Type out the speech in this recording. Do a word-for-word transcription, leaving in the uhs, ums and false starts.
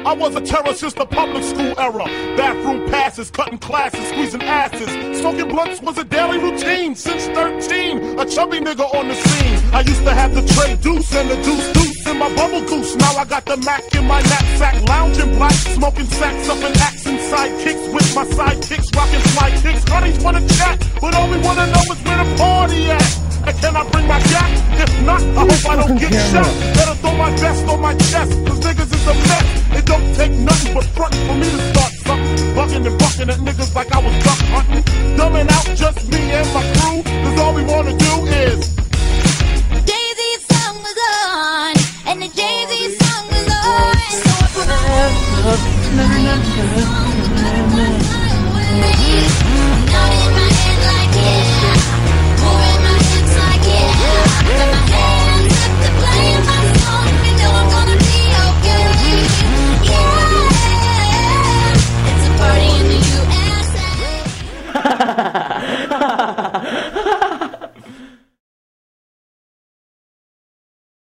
I was a terror since the public school era. Bathroom passes, cutting classes, squeezing asses. Smoking blunts was a daily routine since thirteen. A chubby nigga on the scene. I used to have the tray deuce and the deuce deuce in my bubble goose. Now I got the Mac in my knapsack, lounging black, smoking sacks up and axing sidekicks with my sidekicks, rocking fly kicks. Honey's wanna chat, but all we wanna know is where the party at. And can I bring my gat? If not, I hope I don't get shot. Better throw my vest on my chest, cause niggas is a mess. It don't take nothing but frontin' for me to start something. Bucking and bucking at niggas like I was duck hunting. Dumbing out just me and my crew, cause all we wanna do